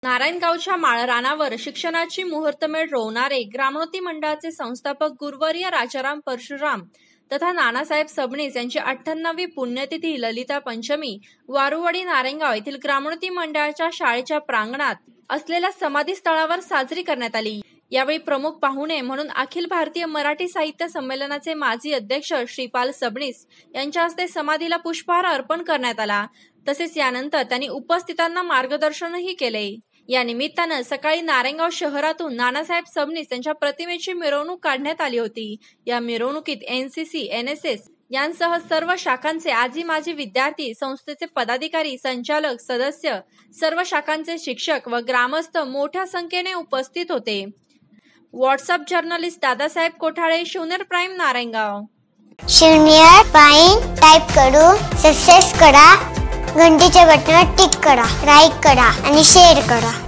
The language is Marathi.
नारायणगावच्या माळरानावर शिक्षणाची मुहूर्तमेढ रोवणारे ग्रामोन्नती मंडळाचे संस्थापक गुरुवर्य राजाराम परशुराम तथा नानासाहेब सबनीस यांची 98वी पुण्यतिथी ललिता पंचमी वारुवाडी नारायणगाव येथील ग्रामोन्नती मंडळाच्या शाळेच्या प्रांगणात असलेल्या समाधी स्थळावर साजरी करण्यात आली। यावेळी प्रमुख पाहुणे म्हणून अखिल भारतीय मराठी साहित्य संमेलनाचे माजी अध्यक्ष श्रीपाल सबनीस यांच्या हस्ते समाधीला पुष्पहार अर्पण करण्यात आला। तसेच यानंतर त्यांनी उपस्थितांना मार्गदर्शनही केले। या निमित्तानं सकाळी नारायणगाव शहरातून नानासाहेब सबनीस यांच्या प्रतिमेची मिरवणूक काढण्यात आली होती। या मिरवणुकीत एनसीसी, एनएसएस यांसह सर्व शाखांचे आजी माजी विद्यार्थी, संस्थेचे पदाधिकारी, संचालक, सदस्य, सर्व शाखांचे शिक्षक व ग्रामस्थ मोठ्या संख्येने उपस्थित होते। WhatsApp journalist Dadasaheb Kothale, Shivner prime, Narayangaon. Shivner prime type करू सबस्क्राइब करा, घंटीच्या बटनावर टिक करा, लाईक करा आणि शेअर करा।